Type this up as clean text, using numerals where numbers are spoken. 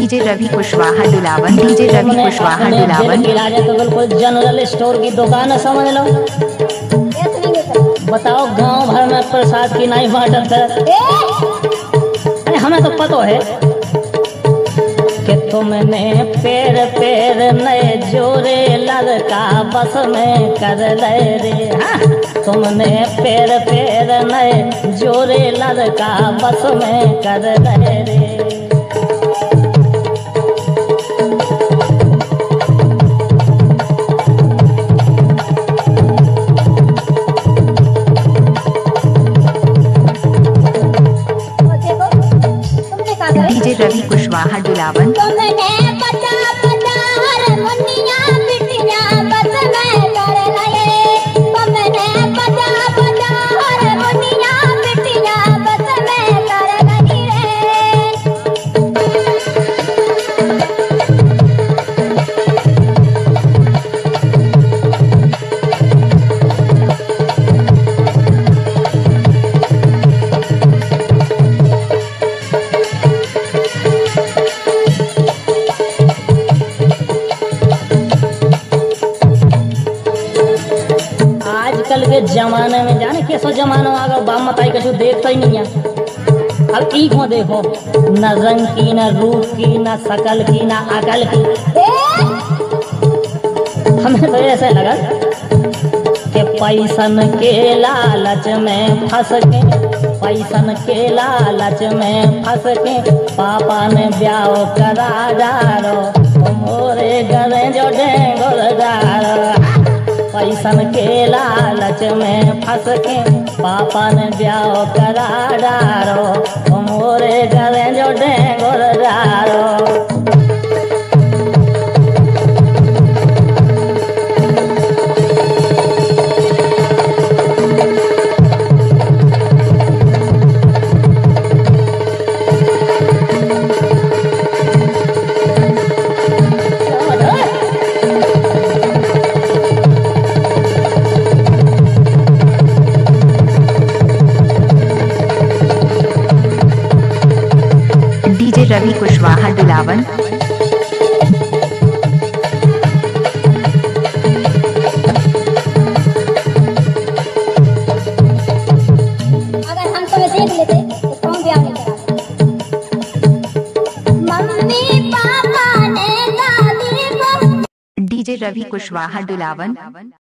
DJ Ravi Kushwaha Dulawan, DJ Ravi Kushwaha Dulawan. तो बिल्कुल general store की दुकान है, समझ लो। बताओ गांव भर में प्रसाद की नहीं बांटत है। अरे हमें तो पता है कि तुमने पैर पैर नए जोरे लड़का बस में कर ले रे। हाँ? तुमने पैर पैर नए जोरे लड़का बस में कर ले रे। डीजे रवि कुशवाहा दुलावन। आजकल के जमाने में जाने कैसा जमाना आ गया, बाप मताई कछु देखता ही नहीं है। अब ई को देखो, न रंग की, न रूप की, न शकल की, न अकल की। हमें तो ऐसे लगा कि पैसन के लालच में फंस के, पैसन के लालच में फंस के पापा ने ब्याह करा डारो, मोरे गले जो डेंगोर डारो। पैसन के लालच में फंस के पापा ने ब्याह करा डारो, मोरे गले जो डेंगोर डारो। डीजे रवि कुशवाहा दुलावन। अगर हम तुम्हें देख लेते तो कौन ब्याह नहीं करा। मम्मी पापा ने दादी को। डीजे रवि कुशवाहा दुलावन।